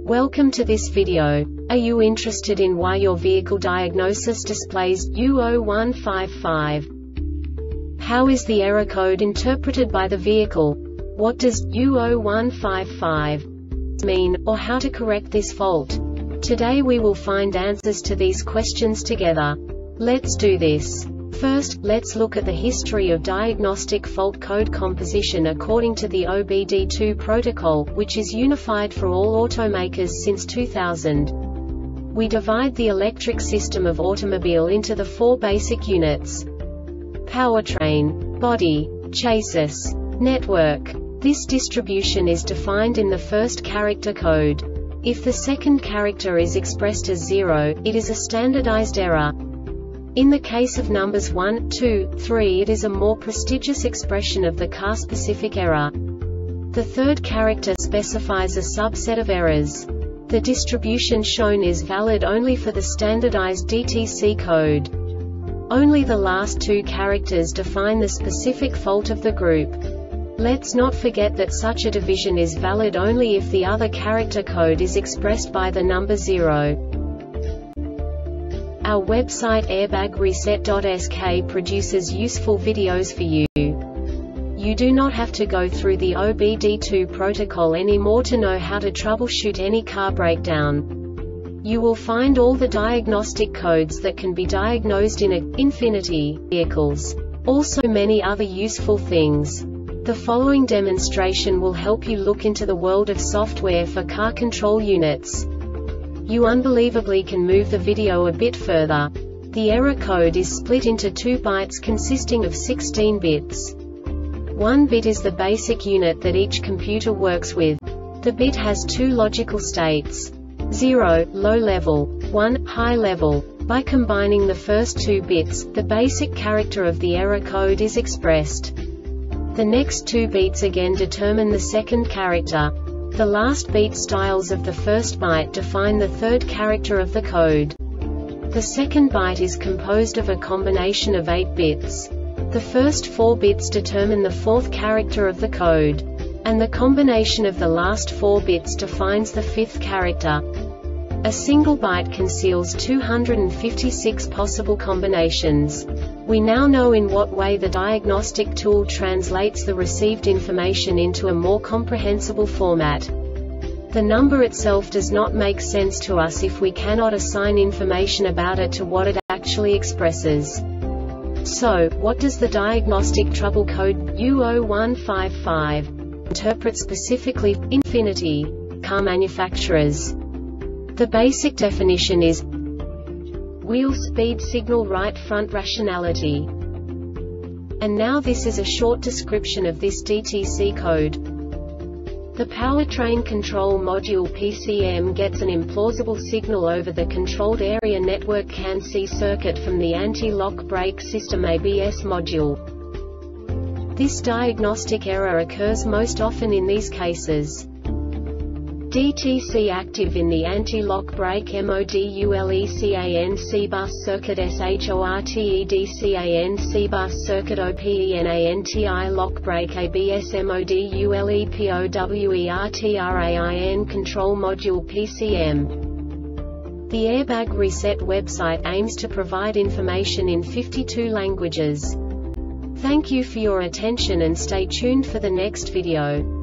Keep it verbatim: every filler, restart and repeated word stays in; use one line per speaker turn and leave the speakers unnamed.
Welcome to this video. Are you interested in why your vehicle diagnosis displays U zero one five five? How is the error code interpreted by the vehicle? What does U zero one five five mean, or how to correct this fault? Today we will find answers to these questions together. Let's do this. First, let's look at the history of diagnostic fault code composition according to the O B D two protocol, which is unified for all automakers since two thousand. We divide the electric system of automobile into the four basic units: powertrain, body, chassis, network. This distribution is defined in the first character code. If the second character is expressed as zero, it is a standardized error. In the case of numbers one, two, three, it is a more prestigious expression of the car-specific error. The third character specifies a subset of errors. The distribution shown is valid only for the standardized D T C code. Only the last two characters define the specific fault of the group. Let's not forget that such a division is valid only if the other character code is expressed by the number zero. Our website airbag reset dot S K produces useful videos for you. You do not have to go through the O B D two protocol anymore to know how to troubleshoot any car breakdown. You will find all the diagnostic codes that can be diagnosed in a Infiniti vehicles. Also many other useful things. The following demonstration will help you look into the world of software for car control units. You unbelievably can move the video a bit further. The error code is split into two bytes consisting of sixteen bits. One bit is the basic unit that each computer works with. The bit has two logical states: zero, low level, one, high level. By combining the first two bits, the basic character of the error code is expressed. The next two bits again determine the second character. The last beat styles of the first byte define the third character of the code. The second byte is composed of a combination of eight bits. The first four bits determine the fourth character of the code. And the combination of the last four bits defines the fifth character. A single byte conceals two hundred fifty-six possible combinations. We now know in what way the diagnostic tool translates the received information into a more comprehensible format. The number itself does not make sense to us if we cannot assign information about it to what it actually expresses. So, what does the diagnostic trouble code U zero one five five interpret specifically for Infiniti car manufacturers? The basic definition is wheel speed signal right front rationality. And now this is a short description of this D T C code. The powertrain control module P C M gets an implausible signal over the controlled area network C A N C circuit from the anti-lock brake system A B S module. This diagnostic error occurs most often in these cases: D T C active in the anti-lock brake module C A N C bus circuit SHORTED C bus circuit OPENANTI lock brake A B S module POWERTRAIN control module P C M. The Airbag Reset website aims to provide information in fifty-two languages. Thank you for your attention and stay tuned for the next video.